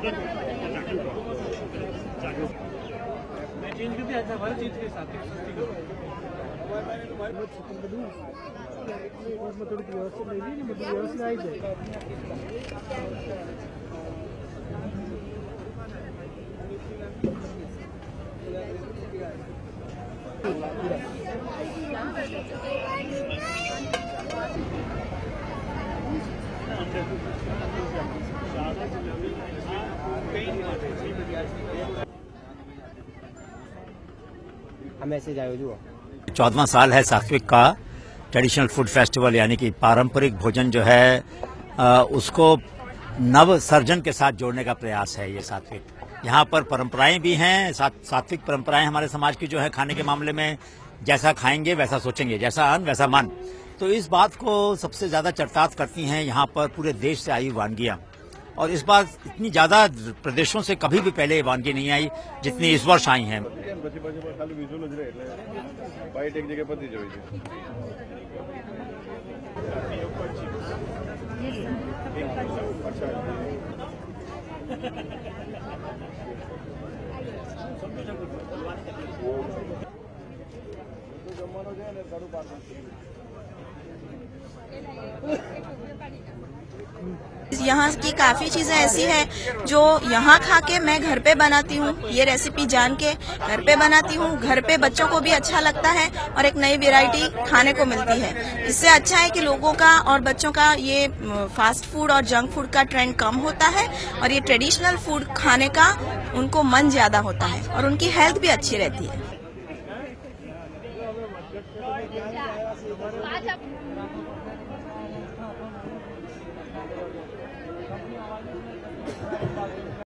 हम ऐसे जाए जो 14वां साल है सात्विक का ट्रेडिशनल फूड फेस्टिवल, यानी कि पारंपरिक भोजन जो है उसको नव सर्जन के साथ जोड़ने का प्रयास है ये सात्विक। यहाँ पर परंपराएं भी हैं, सात्विक परंपराएं हमारे समाज की जो है खाने के मामले में जैसा खाएंगे वैसा सोचेंगे, जैसा अन्न वैसा मन। तो इस बात को सबसे ज्यादा चर्चात करती हैं यहाँ पर पूरे देश से आई वानगियां, और इस बार इतनी ज्यादा प्रदेशों से कभी भी पहले ये वानगी नहीं आई जितनी इस वर्ष आई हैं। यहाँ की काफी चीजें ऐसी है जो यहाँ खा के मैं घर पे बनाती हूँ। ये रेसिपी जान के घर पे बनाती हूँ, घर पे बच्चों को भी अच्छा लगता है और एक नई वैरायटी खाने को मिलती है। इससे अच्छा है कि लोगों का और बच्चों का ये फास्ट फूड और जंक फूड का ट्रेंड कम होता है और ये ट्रेडिशनल फूड खाने का उनको मन ज्यादा होता है और उनकी हेल्थ भी अच्छी रहती है।